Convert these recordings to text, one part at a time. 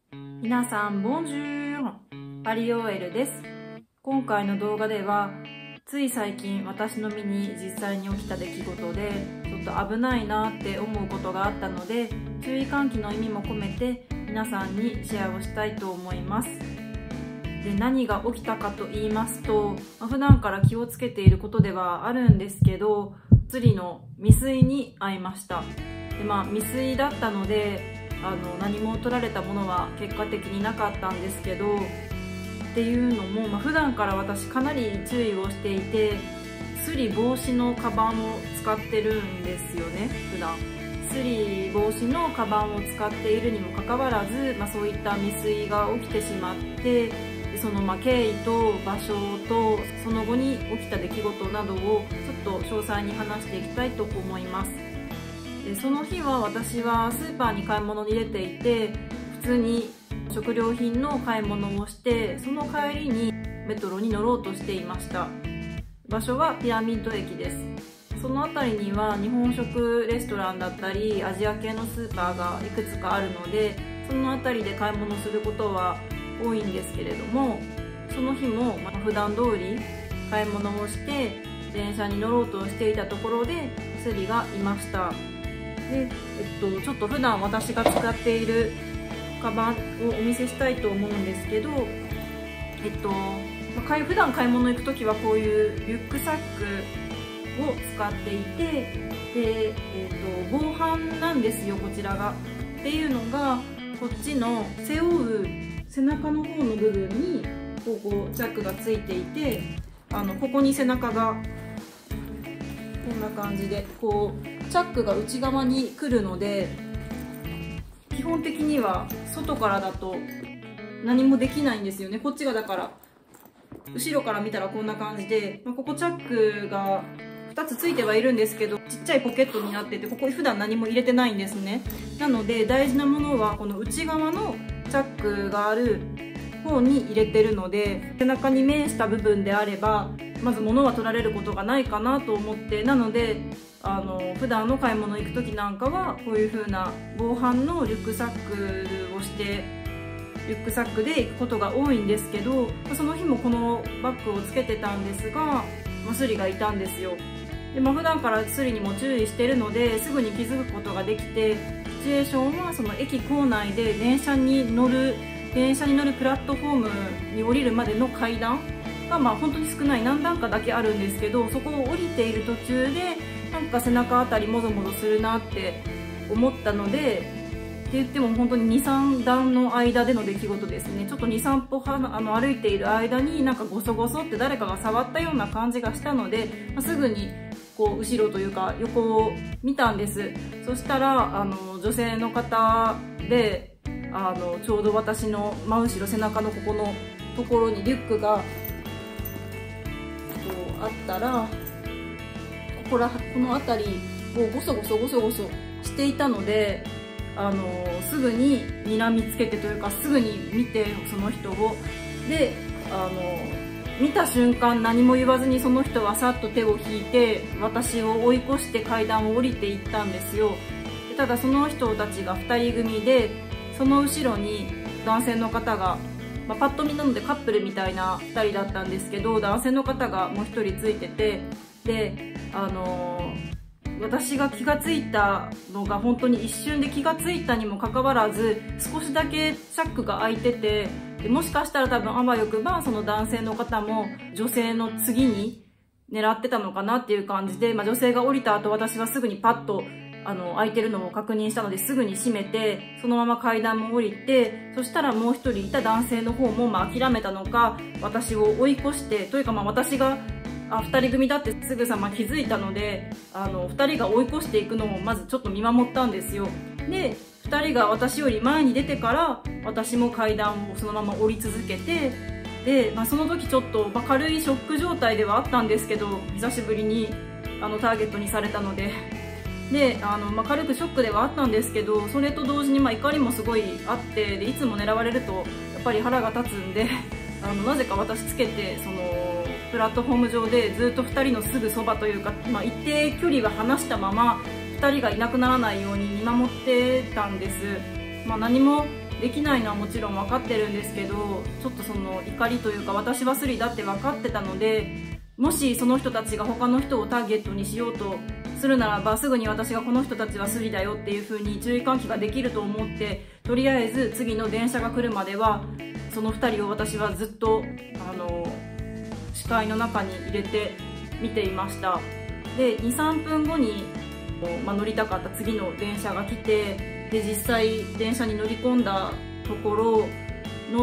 皆さん、ボンジュール、パリオエルです。今回の動画では、つい最近私の身に実際に起きた出来事で、ちょっと危ないなって思うことがあったので、注意喚起の意味も込めて皆さんにシェアをしたいと思います。で、何が起きたかと言いますと、普段から気をつけていることではあるんですけど、釣りの未遂に遭いました。で、未遂だったので、何も取られたものは結果的になかったんですけど、っていうのも、普段から私かなり注意をしていて、スリ防止のカバンを使ってるんですよね。普段スリ防止のカバンを使っているにもかかわらず、そういった未遂が起きてしまって、その経緯と場所とその後に起きた出来事などをちょっと詳細に話していきたいと思います。で、その日は私はスーパーに買い物に出ていて、普通に食料品の買い物をして、その帰りにメトロに乗ろうとしていました。場所はピラミッド駅です。その辺りには日本食レストランだったりアジア系のスーパーがいくつかあるので、その辺りで買い物することは多いんですけれども、その日も普段通り買い物をして電車に乗ろうとしていたところでスリがいました。で、ちょっと普段私が使っているカバンをお見せしたいと思うんですけど、普段買い物行く時はこういうリュックサックを使っていて、で、防犯なんですよ、こちらが。っていうのが、こっちの背負う背中の方の部分にこうチャックがついていて、ここに背中がこんな感じでこうチャックが内側に来るので、基本的には外からだと何もできないんですよね。こっちがだから後ろから見たらこんな感じで、ここチャックが2つついてはいるんですけど、ちっちゃいポケットになってて、ここ普段何も入れてないんですね。なので大事なものはこの内側のチャックがある方に入れてるので、背中に面した部分であればまず物は取られることがないかなと思って、なので普段の買い物行く時なんかはこういう風な防犯のリュックサックをしてリュックサックで行くことが多いんですけど、その日もこのバッグをつけてたんですが、スリがいたんですよ。で、普段からスリにも注意してるのですぐに気づくことができて、シチュエーションはその駅構内で電車に乗るプラットフォームに降りるまでの階段が本当に少ない何段かだけあるんですけど、そこを降りている途中でなんか背中あたりもぞもぞするなって思ったので、って言っても本当に 2,3 段の間での出来事ですね。ちょっと 2,3 歩歩いている間になんかゴソゴソって誰かが触ったような感じがしたので、すぐにこう後ろというか横を見たんです。そしたら女性の方で、ちょうど私の真後ろ背中のここのところにリュックがこうあったら、この辺りをゴソゴソしていたので、すぐに睨みつけてというか、すぐに見てその人を。で、見た瞬間何も言わずにその人はさっと手を引いて私を追い越して階段を降りていったんですよ。で、ただその人たちが2人組で、その後ろに男性の方が、パッと見なのでカップルみたいな2人だったんですけど、男性の方がもう1人ついてて、で、私が気がついたのが本当に一瞬で気がついたにもかかわらず、少しだけチャックが開いてて、でもしかしたら多分あわよくばその男性の方も女性の次に狙ってたのかなっていう感じで、女性が降りた後私はすぐにパッと開いてるのを確認したので、すぐに閉めてそのまま階段も降りて、そしたらもう一人いた男性の方も諦めたのか私を追い越して、というか私が2人組だってすぐさま気づいたので、2人が追い越していくのをまずちょっと見守ったんですよ。で、2人が私より前に出てから私も階段をそのまま降り続けて、で、その時ちょっと、軽いショック状態ではあったんですけど、久しぶりにターゲットにされたので、で、軽くショックではあったんですけど、それと同時に怒りもすごいあって、でいつも狙われるとやっぱり腹が立つんで、なぜか私つけてそのプラットフォーム上でずっと2人のすぐそばというか、一定距離は離したまま2人がいなくならないように見守ってたんです。何もできないのはもちろん分かってるんですけど、ちょっとその怒りというか、私はスリだって分かってたので、もしその人たちが他の人をターゲットにしようとするならば、すぐに私がこの人たちはスリだよっていう風に注意喚起ができると思って、とりあえず次の電車が来るまではその2人を私はずっと視界の中に入れて見ていました。で 2,3 分後に、乗りたかった次の電車が来て、で実際電車に乗り込んだところ乗って、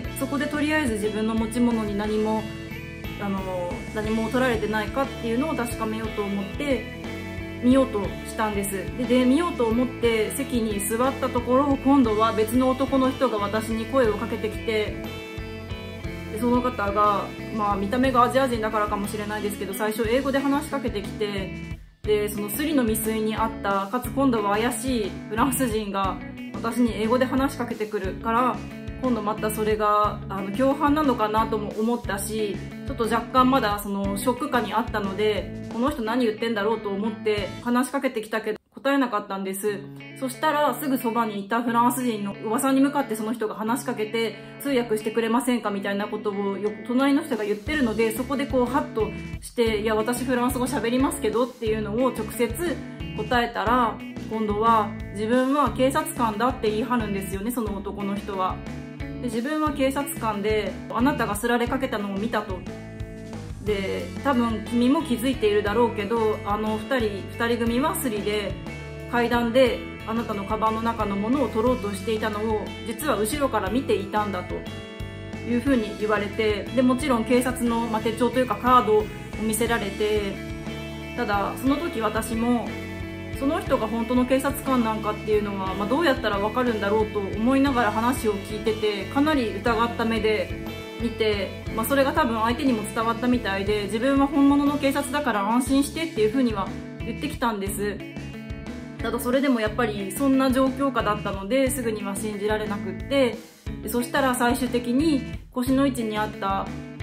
そこでとりあえず自分の持ち物に何も取られてないかっていうのを確かめようと思って見ようとしたんです。で見ようと思って席に座ったところ、今度は別の男の人が私に声をかけてきて、でその方が、見た目がアジア人だからかもしれないですけど、最初英語で話しかけてきて、でそのスリの未遂にあった、かつ今度は怪しいフランス人が私に英語で話しかけてくるから、今度またそれが共犯なのかなとも思ったし、ちょっと若干まだそのショック下にあったので、この人何言ってんだろうと思って話しかけてきたけど答えなかったんです。そしたらすぐそばにいたフランス人のおばさんに向かってその人が話しかけて、通訳してくれませんかみたいなことを隣の人が言ってるので、そこでこうハッとして、いや私フランス語喋りますけどっていうのを直接答えたら、今度は自分は警察官だって言い張るんですよね、その男の人は。で自分は警察官で、あなたがすられかけたのを見たと。で多分君も気づいているだろうけど、2人組はスリで階段であなたのカバンの中のものを取ろうとしていたのを実は後ろから見ていたんだというふうに言われて、でもちろん警察の、手帳というかカードを見せられて、ただその時私もその人が本当の警察官なんかっていうのは、どうやったら分かるんだろうと思いながら話を聞いてて、かなり疑った目で見て、それが多分相手にも伝わったみたいで、自分は本物の警察だから安心してっていう風には言ってきたんです。ただそれでもやっぱりそんな状況下だったので、すぐには信じられなくって、そしたら最終的に腰の位置にあった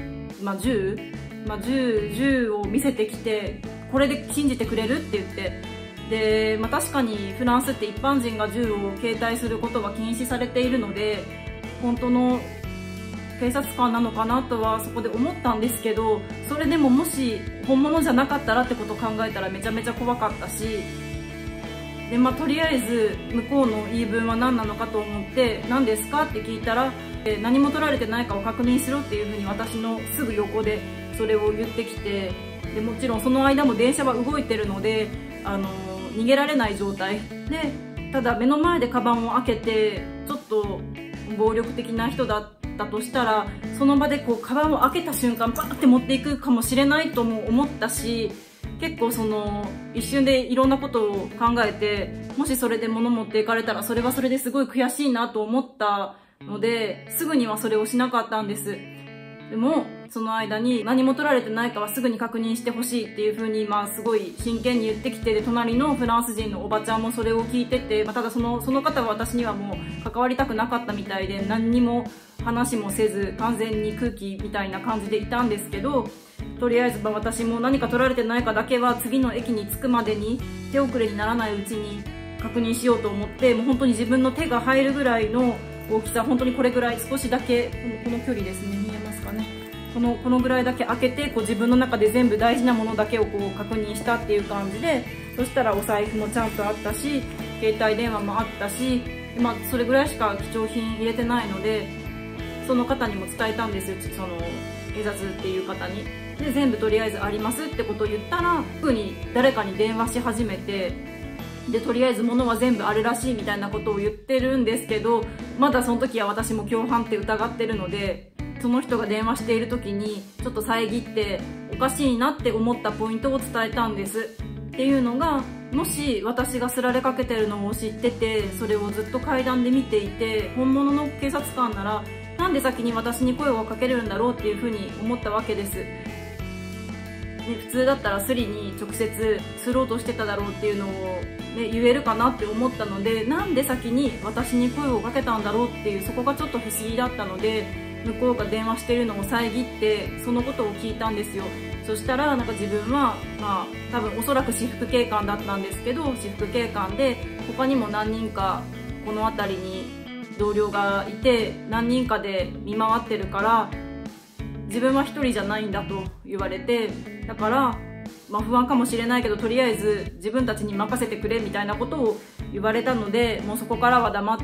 銃を見せてきて、これで信じてくれるって言って、で確かにフランスって一般人が銃を携帯することは禁止されているので、本当の警察官なのかなとはそこで思ったんですけど、それでももし本物じゃなかったらってことを考えたらめちゃめちゃ怖かったし、でとりあえず向こうの言い分は何なのかと思って、何ですかって聞いたら、何も取られてないかを確認しろっていうふうに私のすぐ横でそれを言ってきて、でもちろんその間も電車は動いてるので逃げられない状態で、ただ目の前でカバンを開けてちょっと暴力的な人だったとしたら、その場でこうカバンを開けた瞬間バーって持っていくかもしれないとも思ったし、結構その一瞬でいろんなことを考えて、もしそれで物持っていかれたらそれはそれですごい悔しいなと思ったので、すぐにはそれをしなかったんです。でもその間に何も取られてないかはすぐに確認してほしいっていう風にすごい真剣に言ってきて、で隣のフランス人のおばちゃんもそれを聞いてて、ただその方は私にはもう関わりたくなかったみたいで、何にも話もせず完全に空気みたいな感じでいたんですけど、とりあえず私も何か取られてないかだけは次の駅に着くまでに手遅れにならないうちに確認しようと思って、もう本当に自分の手が入るぐらいの大きさ、本当にこれぐらい、少しだけこの距離ですね、見えますかね、このぐらいだけ開けて自分の中で全部大事なものだけを確認したっていう感じで、そしたらお財布もちゃんとあったし、携帯電話もあったし、それぐらいしか貴重品入れてないので、その方にも伝えたんですよ、その警察っていう方に。で全部とりあえずありますってことを言ったら、すぐに誰かに電話し始めて、でとりあえず物は全部あるらしいみたいなことを言ってるんですけど、まだその時は私も共犯って疑ってるので、その人が電話している時にちょっと遮っておかしいなって思ったポイントを伝えたんです。っていうのが、もし私がすられかけてるのを知ってて、それをずっと階段で見ていて、本物の警察官ならなんで先に私に声をかけれるんだろうっていうふうに思ったわけです。普通だったらスリに直接すろうとしてただろうっていうのを、言えるかなって思ったので、なんで先に私に声をかけたんだろうっていう、そこがちょっと不思議だったので、向こうが電話してるのを遮ってそのことを聞いたんですよ。そしたら自分は多分おそらく私服警官だったんですけど、私服警官で他にも何人かこの辺りに同僚がいて何人かで見回ってるから自分は一人じゃないんだと言われて、だから、不安かもしれないけどとりあえず自分たちに任せてくれみたいなことを言われたので、もうそこからは黙って、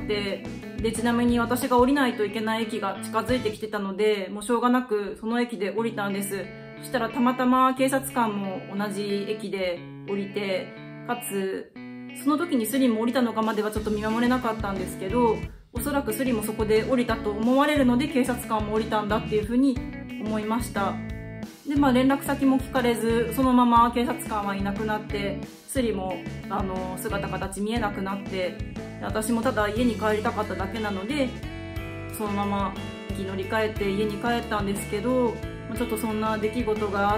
でちなみに私が降りないといけない駅が近づいてきてたので、もうしょうがなくその駅で降りたんです。そしたらたまたま警察官も同じ駅で降りて、かつその時にスリも降りたのかまではちょっと見守れなかったんですけど、おそらくスリもそこで降りたと思われるので警察官も降りたんだっていうふうに思いました。で連絡先も聞かれず、そのまま警察官はいなくなって、スリも姿形見えなくなって、私もただ家に帰りたかっただけなのでそのまま駅乗り換えて家に帰ったんですけど、ちょっとそんな出来事があって、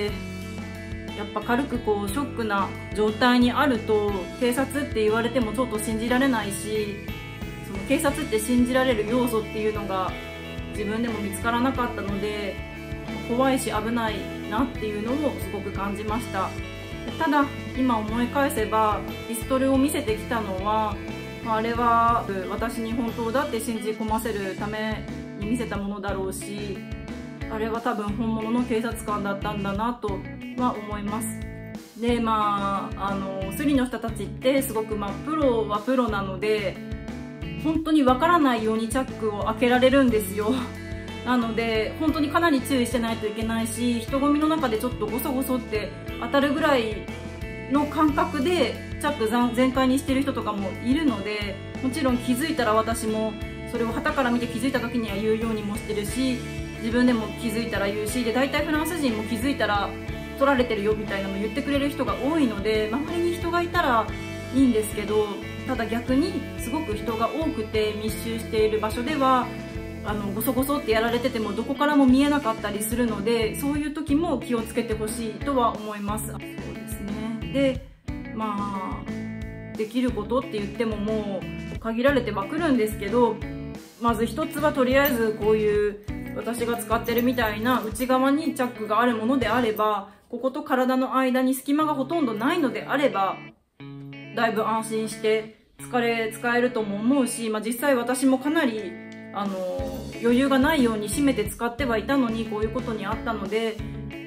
やっぱ軽くショックな状態にあると警察って言われてもちょっと信じられないし、その警察って信じられる要素っていうのが自分でも見つからなかったので、怖いし危ないなっていうのをすごく感じました。ただ今思い返せばピストルを見せてきたのは、あれは私に本当だって信じ込ませるために見せたものだろうし、あれは多分本物の警察官だったんだなとは思います。でスリの人たちってすごくプロはプロなので、本当にわからないようにチャックを開けられるんですよ。なので本当にかなり注意してないといけないし、人混みの中でちょっとゴソゴソって当たるぐらいの感覚でチャック全開にしてる人とかもいるので、もちろん気づいたら私もそれを傍から見て気づいた時には言うようにもしてるし、自分でも気づいたら言うし、で大体フランス人も気づいたら取られてるよみたいなの言ってくれる人が多いので、周りに人がいたらいいんですけど、ただ逆にすごく人が多くて密集している場所ではゴソゴソってやられててもどこからも見えなかったりするので、そういう時も気をつけてほしいとは思います。そうですね。でできることって言ってももう限られてはくるんですけど、まず一つはとりあえずこういう私が使ってるみたいな内側にチャックがあるものであれば、ここと体の間に隙間がほとんどないのであればだいぶ安心して使えるとも思うし、実際私もかなり余裕がないように閉めて使ってはいたのにこういうことにあったので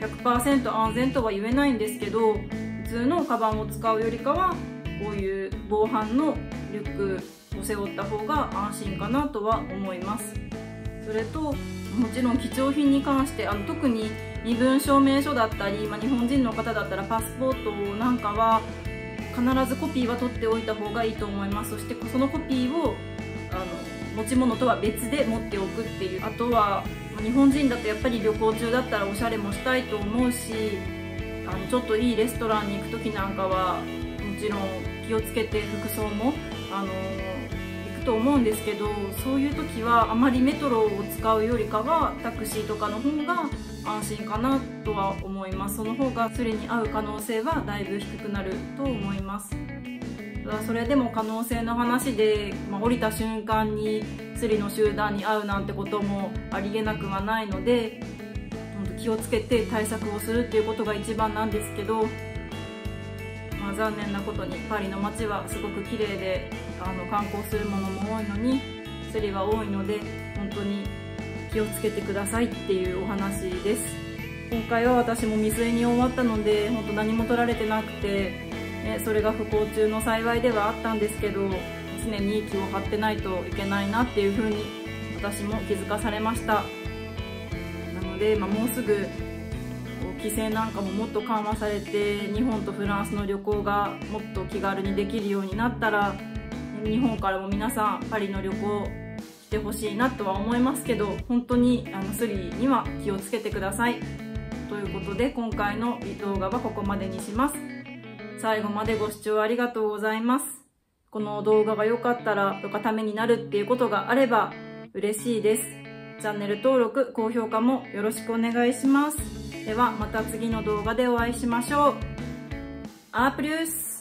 100% 安全とは言えないんですけど、普通のカバンを使うよりかはこういう防犯のリュックを背負った方が安心かなとは思います。それともちろん貴重品に関して特に身分証明書だったり、日本人の方だったらパスポートなんかは必ずコピーは取っておいた方がいいと思います。そしてそのコピーを持ち物とは別で持っておくっていう。あとは日本人だとやっぱり旅行中だったらおしゃれもしたいと思うし、ちょっといいレストランに行く時なんかはもちろん気をつけて服装も行くと思うんですけど、そういう時はあまりメトロを使うよりかはタクシーとかの方が安心かなとは思います。その方がスリに合う可能性はだいぶ低くなると思います。それでも可能性の話で、降りた瞬間にスリの集団に会うなんてこともありえなくはないので、気をつけて対策をするっていうことが一番なんですけど、残念なことにパリの街はすごく綺麗で観光するものも多いのにスリは多いので、本当に気をつけてくださいっていうお話です。今回は私も未遂に終わったので本当何も取られてなくて、それが不幸中の幸いではあったんですけど、常に気を張ってないといけないなっていう風に私も気づかされました。なので、もうすぐ規制なんかももっと緩和されて日本とフランスの旅行がもっと気軽にできるようになったら、日本からも皆さんパリの旅行してほしいなとは思いますけど、本当にスリには気をつけてください。ということで今回の動画はここまでにします。最後までご視聴ありがとうございます。この動画が良かったらとかためになるっていうことがあれば嬉しいです。チャンネル登録、高評価もよろしくお願いします。ではまた次の動画でお会いしましょう。アプリュース